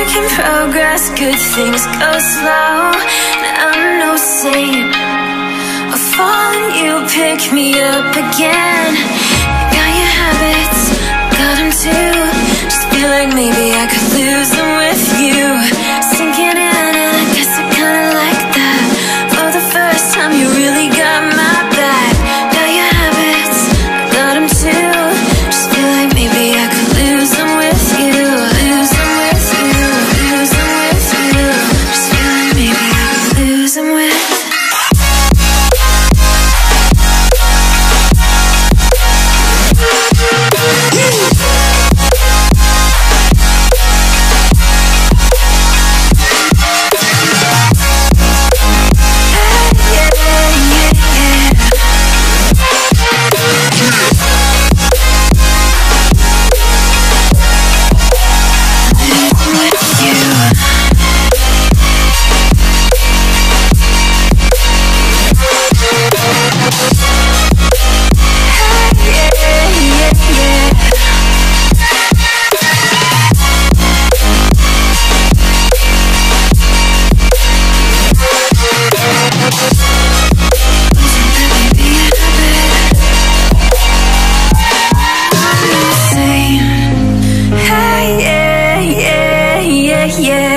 making progress, good things go slow. And I'm no saint, I'll fall and you pick me up again. You got your habits, got them too. Just feel like maybe I could lose them with you. Sinking in and I guess I kinda like that. For the first time you really got my back. Got your habits, got them too. Just feel like maybe I could lose them with you. Lose them with you, lose them with you. Just feel like maybe I could lose them with you. Yeah.